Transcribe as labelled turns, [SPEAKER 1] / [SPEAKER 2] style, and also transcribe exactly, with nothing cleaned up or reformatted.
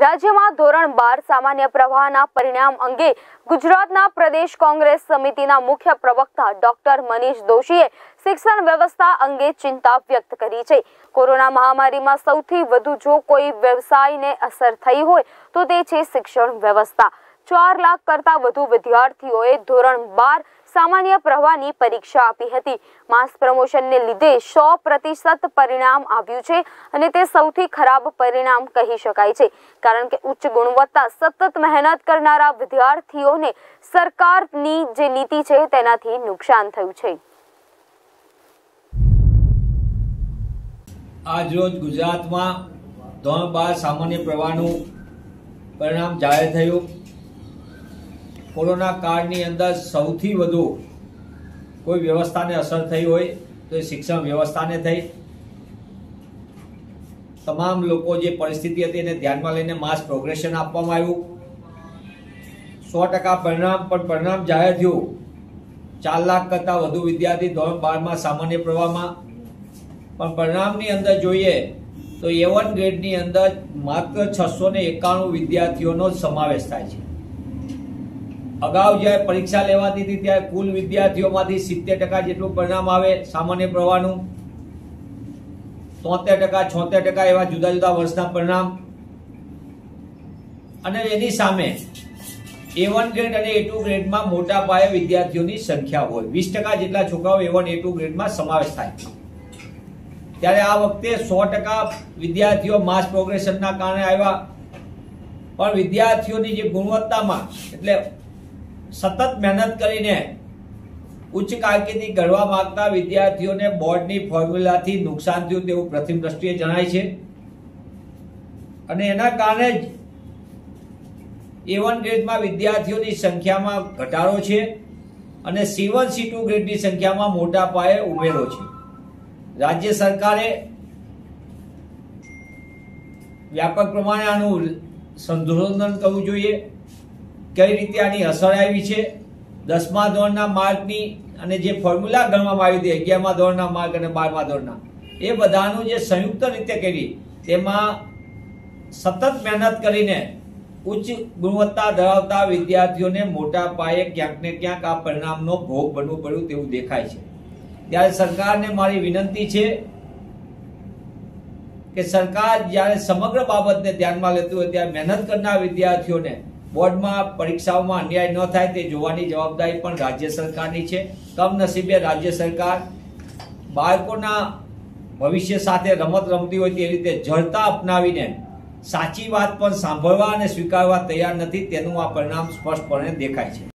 [SPEAKER 1] રાજ્યમાં ધોરણ બાર સામાન્ય પ્રવાહના પરિણામ અંગે ગુજરાતના પ્રદેશ કોંગ્રેસ સમિતિના મુખ્ય પ્રવક્તા ડોક્ટર મનીષ દોશીએ શિક્ષણ વ્યવસ્થા અંગે ચિંતા વ્યક્ત કરી છે। કોરોના મહામારીમાં સૌથી વધુ જો કોઈ વ્યવસાયને અસર થઈ હોય તો તે છે શિક્ષણ વ્યવસ્થા। ચાર લાખ કરતા વધુ વિદ્યાર્થીઓએ ધોરણ બાર સામાન્ય પ્રવાહની પરીક્ષા આપી હતી। માસ પ્રમોશનને લીધે સો પ્રતિશત પરિણામ આવ્યું છે અને તે સૌથી ખરાબ પરિણામ કહી શકાય છે, કારણ કે ઉચ્ચ ગુણવત્તા સતત મહેનત કરનારા વિદ્યાર્થીઓને સરકારની જે નીતિ છે તેનાથી નુકસાન થયું છે।
[SPEAKER 2] આજ રોજ ગુજરાતમાં ધોરણ બાર સામાન્ય પ્રવાહનું પરિણામ જાહેર થયું। કોરોના કાળની અંદર સૌથી વધુ કોઈ વ્યવસ્થાને અસર થઈ હોય તો એ શિક્ષણ વ્યવસ્થાને થઈ। તમામ લોકો જે પરિસ્થિતિ હતી એને ધ્યાનમાં લઈને માસ પ્રોગ્રેશન આપવામાં આવ્યું। સો ટકા પરિણામ પણ પરિણામ જાહેર થયું। ચાર લાખ કરતાં વધુ વિદ્યાર્થી ધોરણ બારમાં સામાન્ય પ્રવાહમાં, પણ પરિણામની અંદર જોઈએ તો એ વન ગ્રેડની અંદર માત્ર છસો ને એકાણું વિદ્યાર્થીઓનો જ સમાવેશ થાય છે। અગાઉ જ્યારે પરીક્ષા લેવાતી હતી ત્યારે કુલ વિદ્યાર્થીઓમાંથી સિત્તેર ટકા જેટલું પરિણામ આવે સામાન્ય પ્રવાહનું, તોતેર ટકા છોતેર ટકા એવા જુદા જુદા વર્ષના પરિણામ, અને એની સામે એ વન ગ્રેડ અને એ ટુ ગ્રેડમાં મોટા પાયે વિદ્યાર્થીઓની સંખ્યા હોય, વીસ ટકા જેટલા છોકરાઓ એ વન એ ટુ ગ્રેડમાં સમાવેશ થાય। ત્યારે આ વખતે સો ટકા વિદ્યાર્થીઓ માસ પ્રોગ્રેશનના કારણે આવ્યા, પણ વિદ્યાર્થીઓની જે ગુણવત્તામાં એટલે સતત મહેનત કરીને ઉચ્ચ કારકિર્દી ઘડવા માંગતા વિદ્યાર્થીઓને બોર્ડની ફોર્મ્યુલાથી નુકસાન થયું તેવું પ્રથમ દ્રષ્ટિએ જણાય છે, અને એના કારણે જ એ વન ગ્રેડમાં વિદ્યાર્થીઓની સંખ્યામાં ઘટાડો છે અને સી વન સી ટુ ગ્રેડની સંખ્યામાં મોટા પાયે ઉમેરો છે। રાજ્ય સરકારે વ્યાપક પ્રમાણે આનું સંશોધન કરવું જોઈએ, કઈ રીતે આની અસર આવી છે। દસમા ધોરણના માર્કની અને જે ફોર્મ્યુલા ગણવામાં આવી હતી અગિયારમા ધોરણના માર્ક અને બારમા ધોરણના, એ બધાનું જે સંયુક્ત રીતે કરી તેમાં સતત મહેનત કરીને ઉચ્ચ ગુણવત્તા ધરાવતા વિદ્યાર્થીઓને મોટા પાયે ક્યાંક ને ક્યાંક આ પરિણામનો ભોગ બનવું પડ્યું તેવું દેખાય છે। ત્યારે સરકારને મારી વિનંતી છે કે સરકાર જ્યારે સમગ્ર બાબતને ધ્યાનમાં લેતું હોય ત્યારે મહેનત કરનાર વિદ્યાર્થીઓને બોર્ડમાં પરીક્ષાઓમાં અન્યાય ન થાય તે જોવાની જવાબદારી પણ રાજ્ય સરકારની છે। કમનસીબે રાજ્ય સરકાર બાળકોના ભવિષ્ય સાથે રમત રમતી હોય તે રીતે જડતા અપનાવીને સાચી વાત પણ સાંભળવા અને સ્વીકારવા તૈયાર નથી, તેનું આ પરિણામ સ્પષ્ટપણે દેખાય છે।